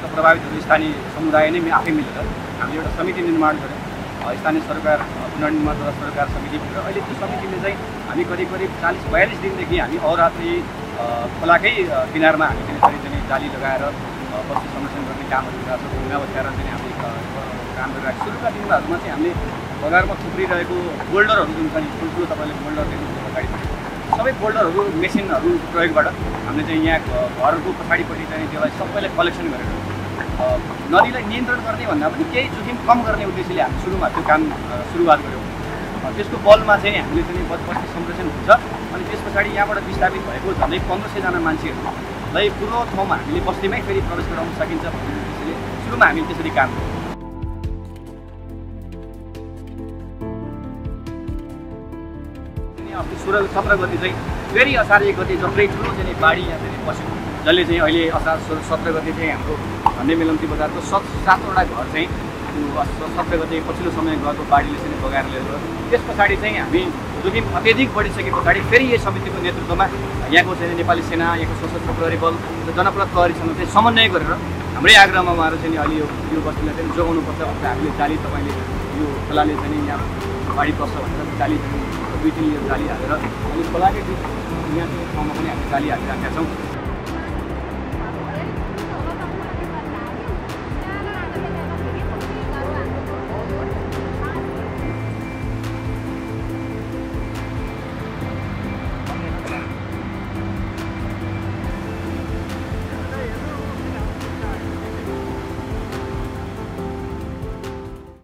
प्रभावित स्थानीय समुदाय नै आफै मिलेर हामीले एउटा समिति निर्माण गऱ्यौँ। स्थानीय सरकार पुनर्निर्माण तथा सरकार समिति भनेर अहिले त्यो समितिले चाहिँ हामी करिब 40-42 दिनदेखि हामी अहोरात्रि खोलाकै किनारमा हामी चाहिँ जाली लगाएर बस्ती संरक्षण गर्ने कामहरू गरिरहेको छ। ढुङ्गा बसाएर चाहिँ हामीले काम गरिरहेको सुरुका दिनहरूमा चाहिँ हामीले बजारमा थुप्रिरहेको बोल्डरहरू जुन छ नि ठुल्ठुलो तपाईँले बोल्डर देख्नुहुन्छ अगाडि सबै बोल्डरहरू मेसिनहरू प्रयोगबाट हामीले चाहिँ यहाँ घरको पछाडिपट्टि चाहिँ त्यसलाई सबैलाई कलेक्सन गरेर नदीलाई नियन्त्रण गर्ने भन्दा पनि केही जोखिम कम गर्ने उद्देश्यले हामी सुरुमा त्यो काम सुरुवात गऱ्यौँ। त्यसको बलमा चाहिँ हामीले चाहिँ बस्ती संरक्षण हुन्छ अनि त्यस पछाडि यहाँबाट विस्थापित भएको झन्डै 1500जना मान्छेहरूलाई पूर्व ठाउँमा हामीले बस्तीमै फेरि प्रवेश गराउन सकिन्छ भन्ने उद्देश्यले सुरुमा हामीले त्यसरी काम गऱ्यौँ। 17 गते चाहिँ फेरि असार 1 गते जत्रै ठुलो चाहिँ बाढी यहाँ फेरि पस्यो जसले चाहिँ अहिले असार 17 गते चाहिँ हाम्रो झन्डै मेलम्ची बजारको 7वटा घर चाहिँ 17 गते पछिल्लो समय गएको बाढीले चाहिँ बगाएर लिएर त्यस पछाडि चाहिँ हामी जोखिम अत्यधिक बढिसके पछाडि फेरि यस समितिको नेतृत्वमा यहाँको चाहिँ नेपाली सेना यहाँको सशस्त्र प्रहरी बल र जनप्रत प्रहरीसँग चाहिँ समन्वय गरेर हाम्रै आग्रहमा उहाँहरू चाहिँ अलि यो बस्तीलाई चाहिँ जोगाउनुपर्छ भनेर हामीले जाली तपाईँले यो खोलाले चाहिँ यहाँ बाढी पर्छ भनेर जाली 2-3 जाली हालेर अनि खोलाकै यहाँ ठाउँमा पनि हामीले जाली हालिराखेका छौँ।